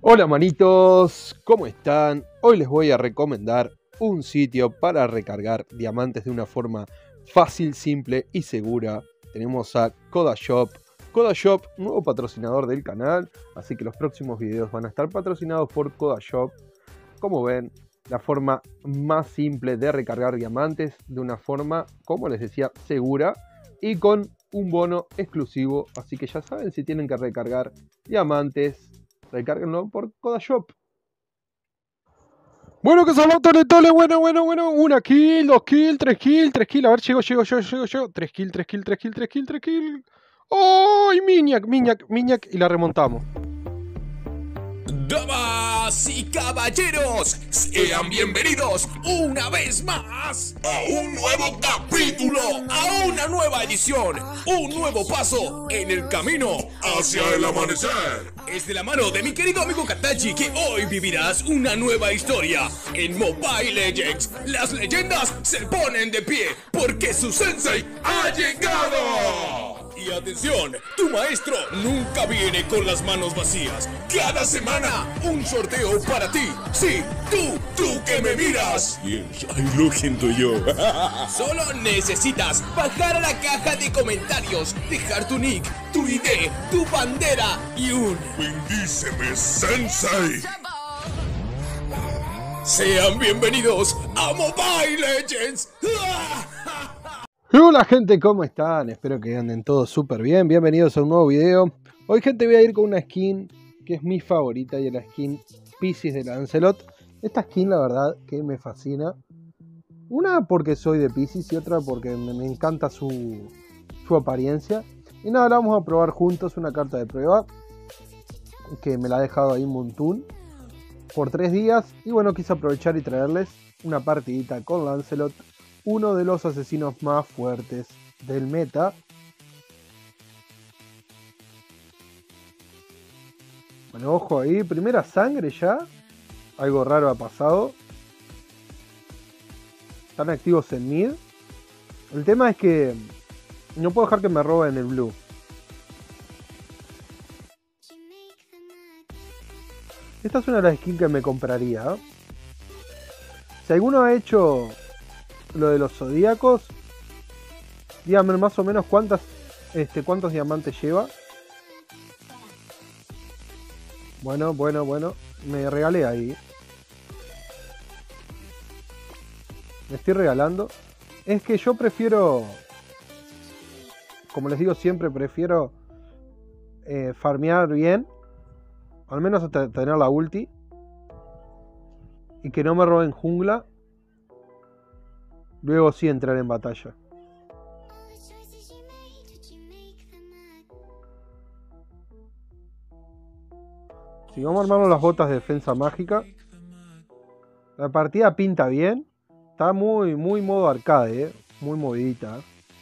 Hola manitos, ¿cómo están? Hoy les voy a recomendar un sitio para recargar diamantes de una forma fácil, simple y segura. Tenemos a Kodashop. Kodashop, nuevo patrocinador del canal, así que los próximos videos van a estar patrocinados por Kodashop. Como ven, la forma más simple de recargar diamantes de una forma, como les decía, segura y con un bono exclusivo. Así que ya saben, si tienen que recargar diamantes, recárguenlo por Kodashop. Bueno, que salvó Tole, bueno. Una kill, 2 kills, 3 kills. A ver, llego. 3 kills. ¡Ay, Miñac! Y la remontamos. Damas y caballeros, sean bienvenidos una vez más a un nuevo capítulo, a una nueva edición, un nuevo paso en el camino hacia el amanecer. Es de la mano de mi querido amigo Katachi que hoy vivirás una nueva historia. En Mobile Legends, las leyendas se ponen de pie porque su sensei ha llegado. Y atención, tu maestro nunca viene con las manos vacías. Cada semana, un sorteo para ti. Sí, tú que me miras. Yes, ahí lo siento yo. Solo necesitas bajar a la caja de comentarios, dejar tu nick, tu ID, tu bandera y un bendíceme, Sensei. Sean bienvenidos a Mobile Legends. Hola gente, ¿cómo están? Espero que anden todos súper bien. Bienvenidos a un nuevo video. Hoy gente voy a ir con una skin que es mi favorita y es la skin Piscis de Lancelot. Esta skin la verdad que me fascina. Una porque soy de Piscis y otra porque me encanta su apariencia. Y nada, la vamos a probar juntos, una carta de prueba que me la ha dejado ahí Montun por 3 días. Y bueno, quise aprovechar y traerles una partidita con Lancelot, uno de los asesinos más fuertes del meta. Bueno, ojo ahí, primera sangre ya. Algo raro ha pasado. Están activos en mid. El tema es que no puedo dejar que me roben el blue. Esta es una de las skins que me compraría. Si alguno ha hecho lo de los zodíacos, díganme más o menos cuántos diamantes lleva. Bueno, me regalé ahí. Me estoy regalando. Es que yo prefiero, como les digo siempre, prefiero farmear bien, al menos hasta tener la ulti, y que no me roben jungla. Luego sí entrar en batalla. Si vamos a armarnos las botas de defensa mágica. La partida pinta bien. Está muy modo arcade, muy movidita.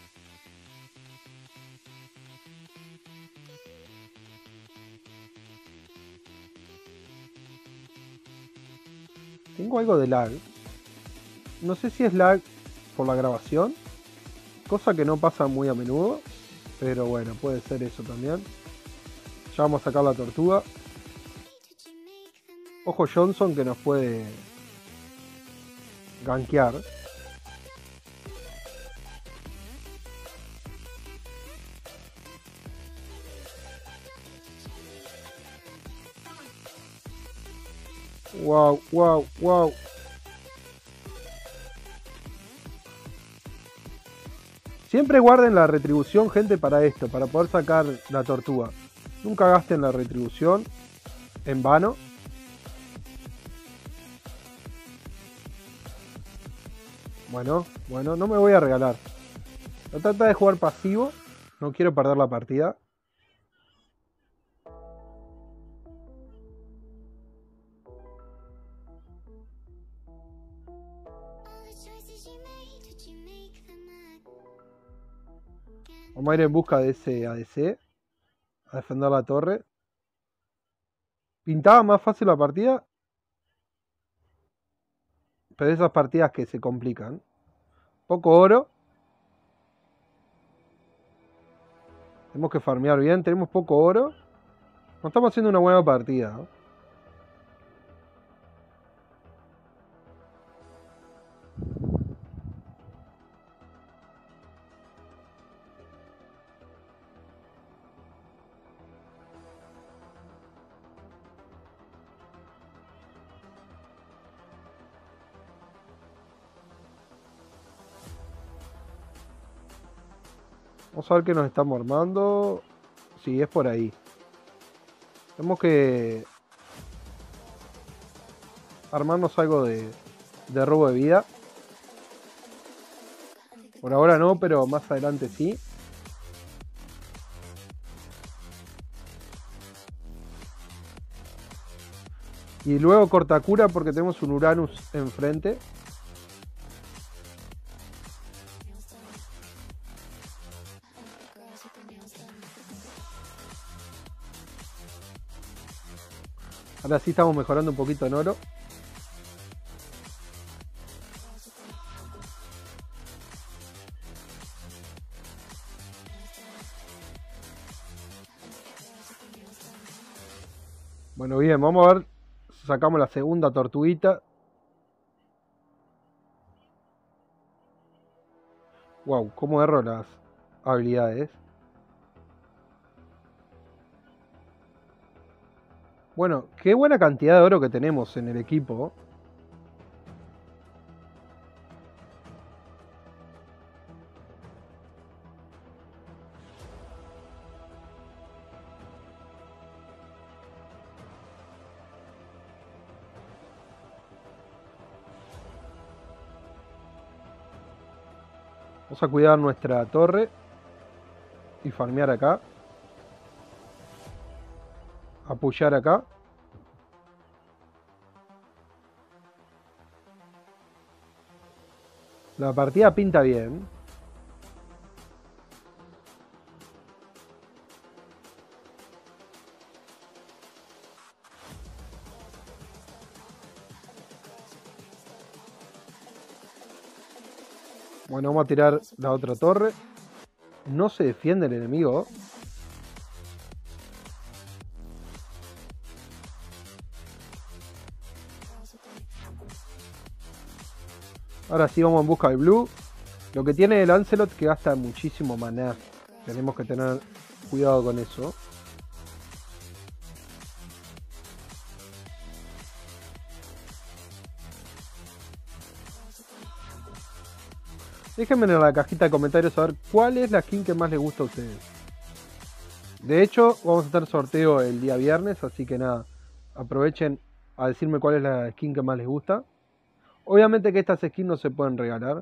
Tengo algo de lag. No sé si es lag por la grabación, cosa que no pasa muy a menudo, pero bueno, puede ser eso también. Ya vamos a sacar la tortuga. Ojo Johnson que nos puede gankear. Wow. Siempre guarden la retribución, gente, para esto, para poder sacar la tortuga. Nunca gasten la retribución en vano. Bueno, no me voy a regalar. No trata de jugar pasivo. No quiero perder la partida. Vamos a ir en busca de ese ADC. A defender la torre. Pintaba más fácil la partida. Pero esas partidas que se complican. Poco oro. Tenemos que farmear bien. Tenemos poco oro. No estamos haciendo una buena partida, ¿no? Vamos a ver qué nos estamos armando. Sí, es por ahí. Tenemos que armarnos algo de robo de vida. Por ahora no, pero más adelante sí. Y luego corta cura porque tenemos un Uranus enfrente. Ahora sí estamos mejorando un poquito en oro. Bueno, bien, vamos a ver. Sacamos la segunda tortuguita. Wow, cómo erro las habilidades. Bueno, qué buena cantidad de oro que tenemos en el equipo. Vamos a cuidar nuestra torre y farmear acá. Apoyar acá. La partida pinta bien. Bueno, vamos a tirar la otra torre. No se defiende el enemigo. Ahora sí vamos en busca del blue. Lo que tiene el Lancelot que gasta muchísimo maná. Tenemos que tener cuidado con eso. Déjenme en la cajita de comentarios saber cuál es la skin que más les gusta a ustedes. De hecho, vamos a hacer sorteo el día viernes, así que nada, aprovechen a decirme cuál es la skin que más les gusta. Obviamente que estas skins no se pueden regalar.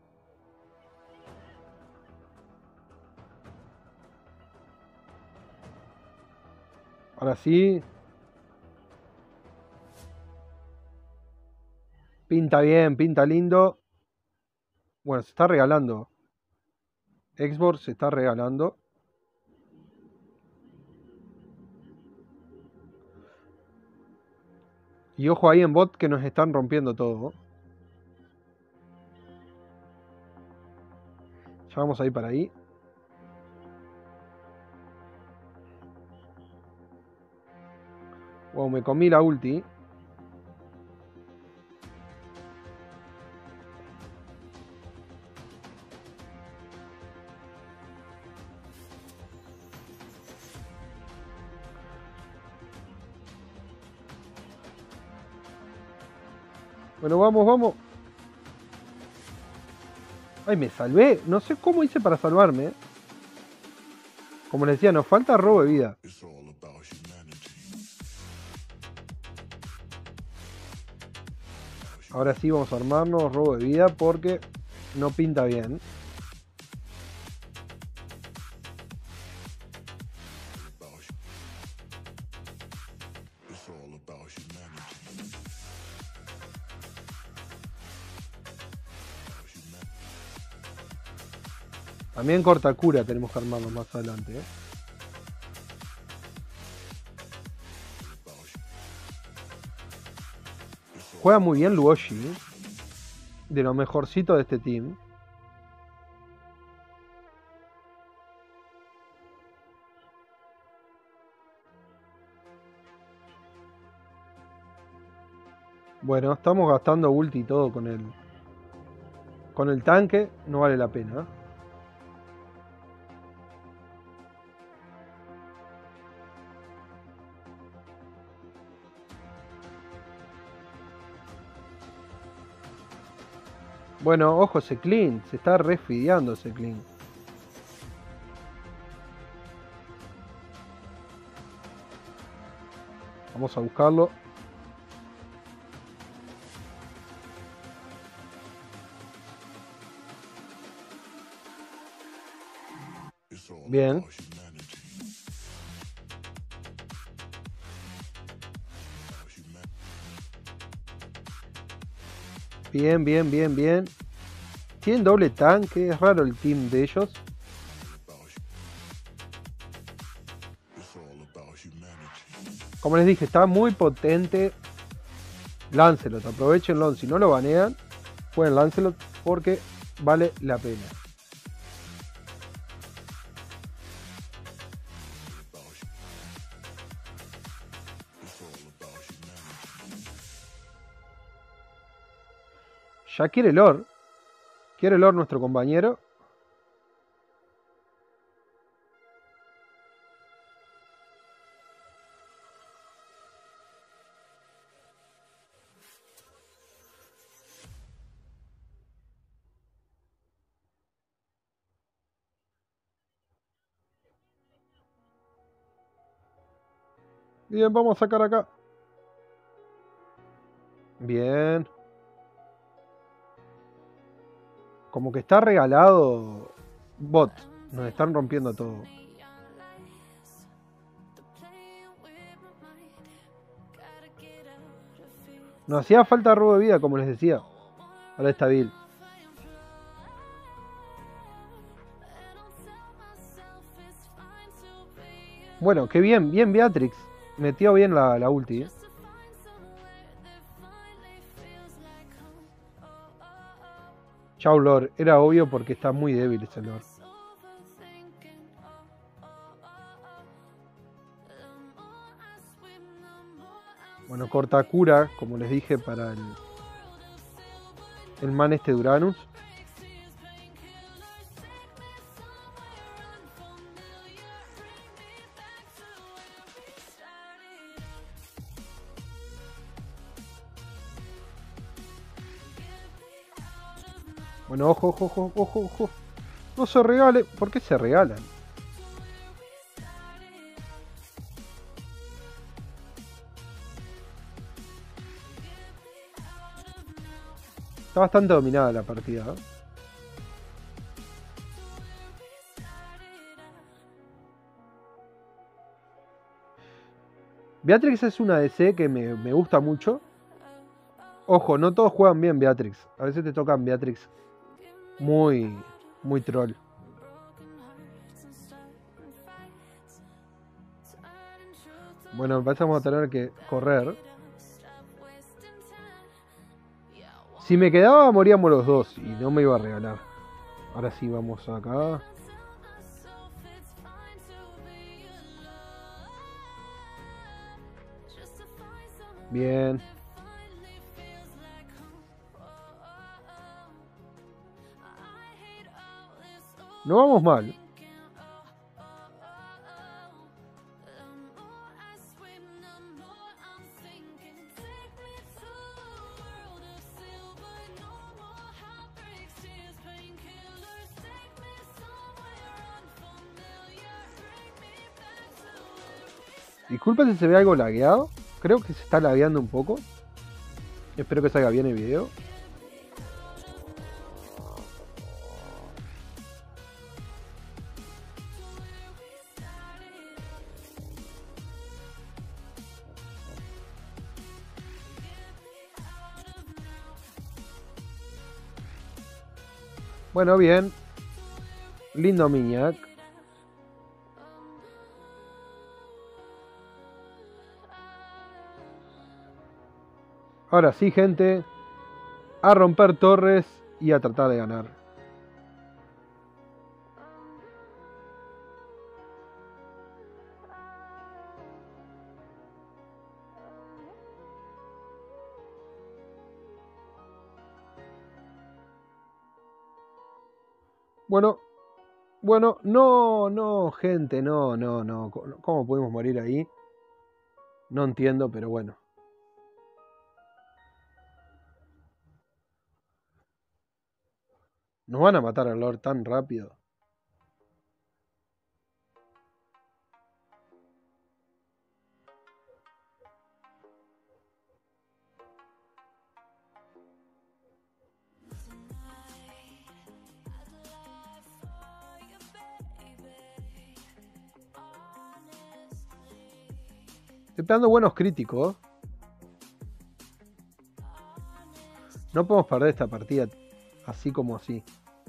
Ahora sí. Pinta bien, pinta lindo. Bueno, se está regalando. Xbox se está regalando. Y ojo ahí en bot que nos están rompiendo todo. Ya vamos a ir para ahí. Wow, me comí la ulti. Bueno, vamos, vamos. Ay, me salvé. No sé cómo hice para salvarme. Como les decía, nos falta robo de vida. Ahora sí vamos a armarnos robo de vida porque no pinta bien. También corta cura tenemos que armarnos más adelante. Juega muy bien Luoshi. De lo mejorcito de este team. Bueno, estamos gastando ulti y todo con el tanque. No vale la pena. Bueno, ojo ese clean. Se está refideando ese clean. Vamos a buscarlo. Bien. Bien, bien, bien, bien. Tienen doble tanque, es raro el team de ellos. Como les dije, está muy potente Lancelot. Aprovechenlo, si no lo banean, jueguen Lancelot porque vale la pena. Ya quiere Lord. Quiere Lord nuestro compañero. Bien, vamos a sacar acá. Bien. Como que está regalado bot. Nos están rompiendo todo. Nos hacía falta robo de vida, como les decía. Ahora está Bill. Bueno, qué bien, bien Beatrix. Metió bien la ulti, ¿eh? Chau Lord. Era obvio porque está muy débil ese Lord. Bueno, corta cura, como les dije, para el man este de Uranus. Bueno, ojo, ojo, ojo, ojo, ojo. No se regale. ¿Por qué se regalan? Está bastante dominada la partida, ¿eh? Beatrix es una DC que me gusta mucho. Ojo, no todos juegan bien Beatrix. A veces te tocan Beatrix muy troll. Bueno, empezamos a tener que correr. Si me quedaba moríamos los dos y no me iba a regalar. Ahora sí vamos acá. Bien. No vamos mal. Disculpen si se ve algo lagueado. Creo que se está lagueando un poco. Espero que salga bien el video. Bueno, bien. Lindo Miniac. Ahora sí, gente. A romper torres y a tratar de ganar. Bueno, no, gente, no. ¿Cómo pudimos morir ahí? No entiendo, pero bueno. ¿Nos van a matar al Lord tan rápido? Estoy pegando buenos críticos. No podemos perder esta partida así como así.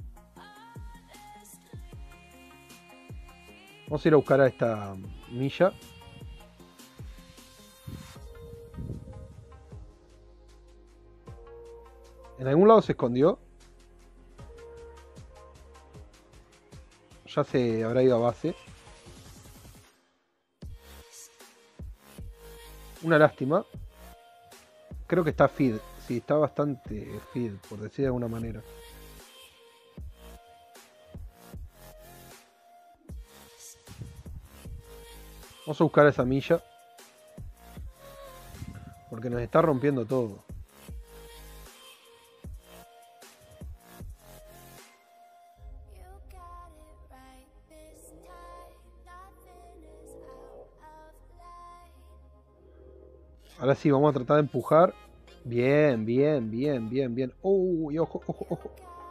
Vamos a ir a buscar a esta milla. ¿En algún lado se escondió? Ya se habrá ido a base. Una lástima. Creo que está feed. Sí, está bastante feed, por decir de alguna manera. Vamos a buscar esa milla. Porque nos está rompiendo todo. Ahora sí, vamos a tratar de empujar. Bien, bien, bien, bien, bien. Uy, ojo, ojo, ojo.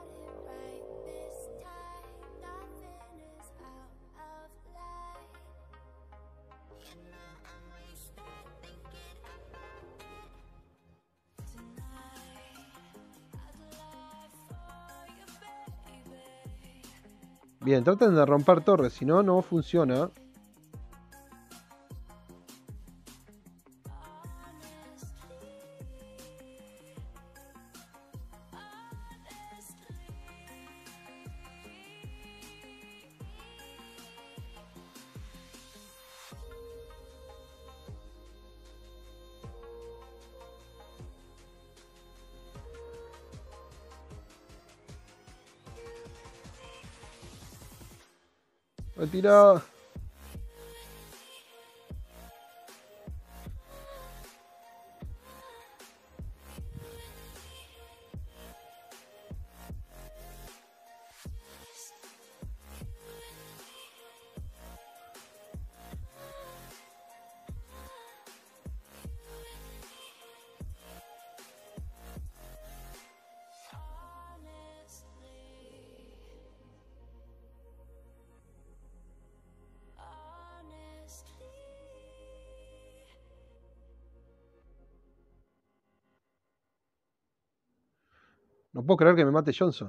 Bien, traten de romper torres, si no, no funciona. Retira. No puedo creer que me mate Johnson.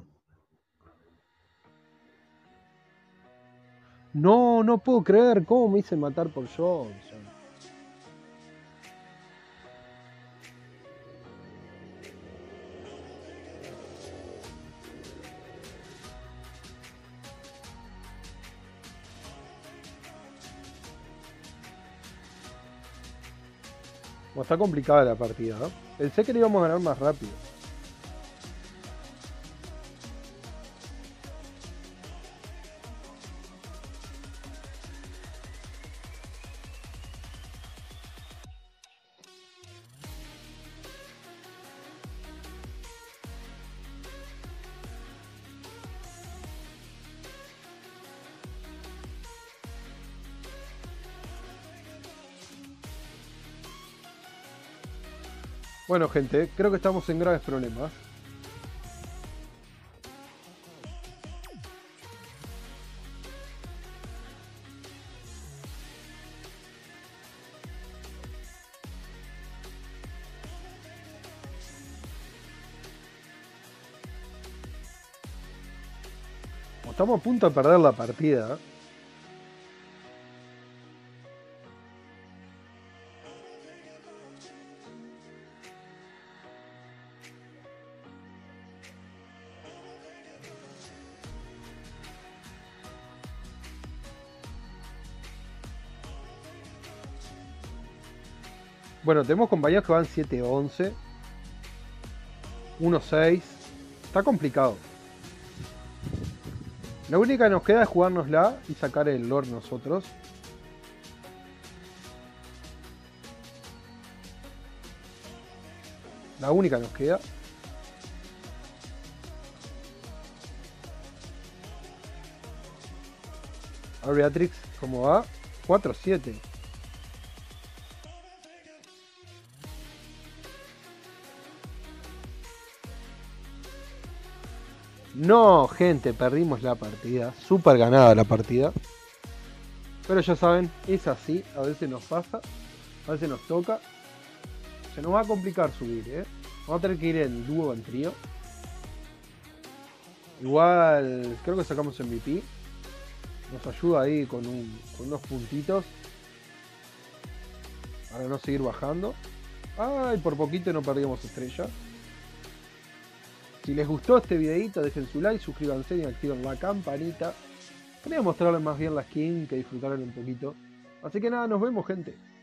No, no puedo creer cómo me hice matar por Johnson. Bueno, está complicada la partida, ¿no? Pensé que le íbamos a ganar más rápido. Bueno, gente, creo que estamos en graves problemas. Estamos a punto de perder la partida. Bueno, tenemos compañeros que van 7-11. 1-6. Está complicado. La única que nos queda es jugárnosla y sacar el lore nosotros. La única que nos queda. A ver, Beatrix, ¿cómo va? 4-7. No, gente, perdimos la partida. Súper ganada la partida. Pero ya saben, es así, a veces nos pasa. A veces nos toca. Se nos va a complicar subir, Vamos a tener que ir en dúo o en trío. Igual, creo que sacamos MVP. Nos ayuda ahí con unos puntitos. Para no seguir bajando. Ay, por poquito no perdíamos estrella. Si les gustó este videito, dejen su like, suscríbanse y activen la campanita. Quería mostrarles más bien la skin, que disfrutaran un poquito. Así que nada, nos vemos, gente.